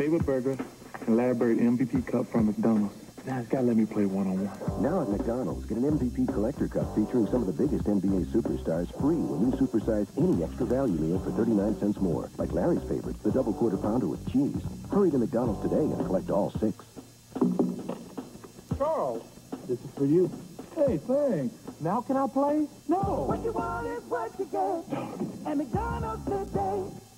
favorite burger and Larry Bird MVP cup from McDonald's. Now it's gotta let me play one-on-one. Now at McDonald's, get an MVP Collector Cup featuring some of the biggest NBA superstars free when you supersize any extra value meal for 39 cents more. Like Larry's favorite, the double quarter pounder with cheese. Hurry to McDonald's today and collect all 6. Charles, this is for you. Hey, thanks. Now can I play? No. What you want is what you get. At McDonald's today.